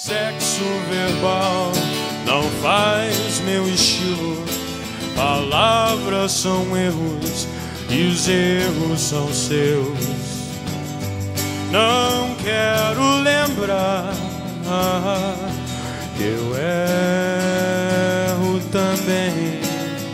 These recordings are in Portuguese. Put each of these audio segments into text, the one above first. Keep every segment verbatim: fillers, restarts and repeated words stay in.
Sexo verbal não faz meu estilo. Palavras são erros e os erros são seus. Não quero lembrar que eu erro também.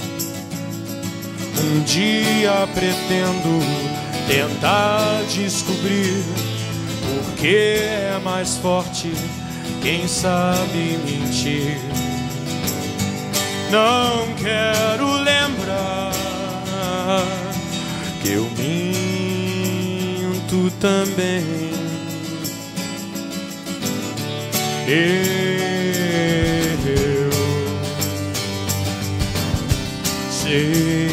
Um dia pretendo tentar descobrir porque é mais forte quem sabe mentir. Não quero lembrar que eu minto também. Eu sei,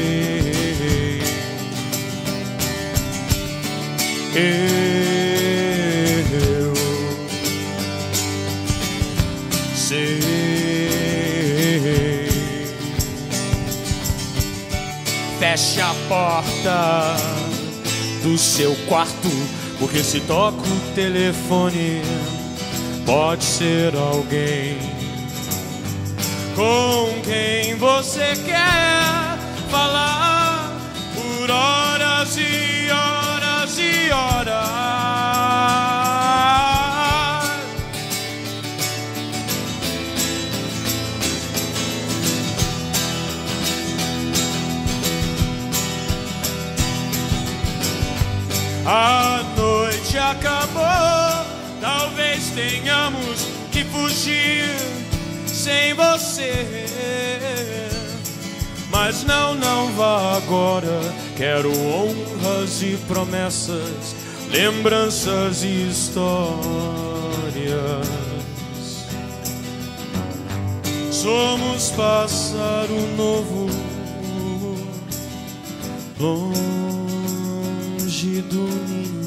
eu sei. Feche a porta do seu quarto, porque se toca o telefone pode ser alguém com quem você quer falar por horas e horas e horas. A noite acabou, talvez tenhamos que fugir sem você. Mas não, não vá agora. Quero honras e promessas, lembranças e histórias. Somos pássaro novo, longe do ninho.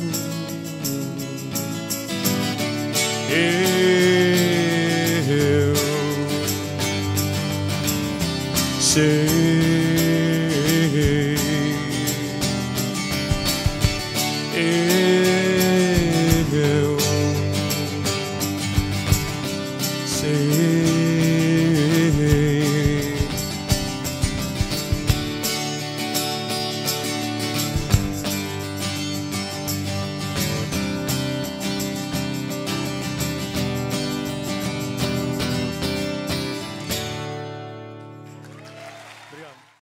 Eu sei. Eu